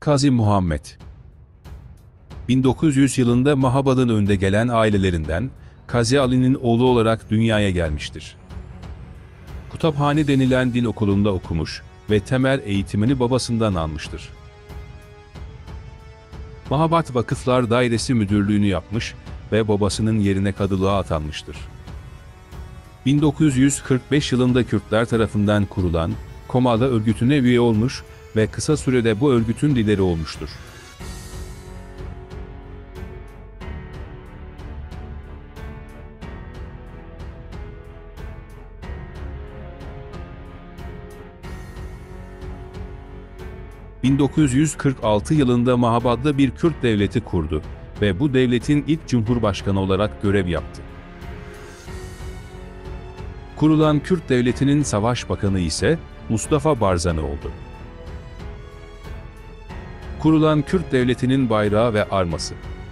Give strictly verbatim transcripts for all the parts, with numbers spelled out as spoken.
Kazi Muhammed bin dokuz yüz yılında Mahabad'ın önde gelen ailelerinden Kazi Ali'nin oğlu olarak dünyaya gelmiştir. Kutaphane denilen din okulunda okumuş ve temel eğitimini babasından almıştır. Mahabad Vakıflar Dairesi Müdürlüğünü yapmış ve babasının yerine kadılığa atanmıştır. bin dokuz yüz kırk beş yılında Kürtler tarafından kurulan Komada örgütüne üye olmuş ve kısa sürede bu örgütün lideri olmuştur. bin dokuz yüz kırk altı yılında Mahabad'da bir Kürt devleti kurdu ve bu devletin ilk cumhurbaşkanı olarak görev yaptı. Kurulan Kürt devletinin savaş bakanı ise Mustafa Barzani oldu. Kurulan Kürt devletinin bayrağı ve arması.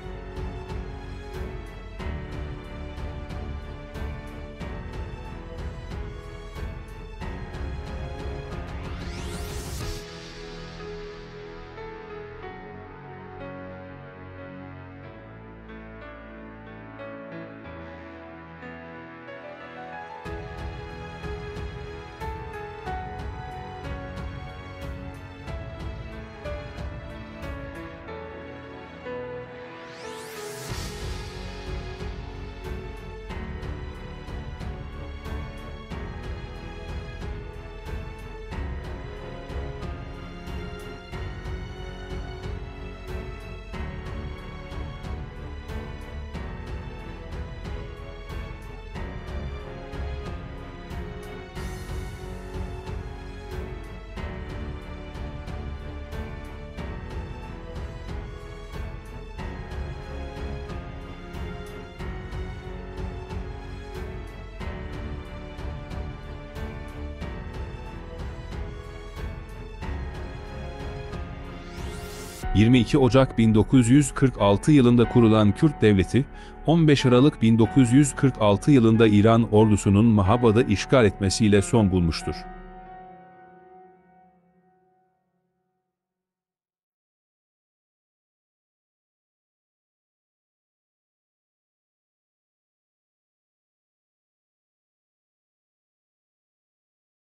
yirmi iki Ocak bin dokuz yüz kırk altı yılında kurulan Kürt Devleti, on beş Aralık bin dokuz yüz kırk altı yılında İran ordusunun Mahabad'ı işgal etmesiyle son bulmuştur.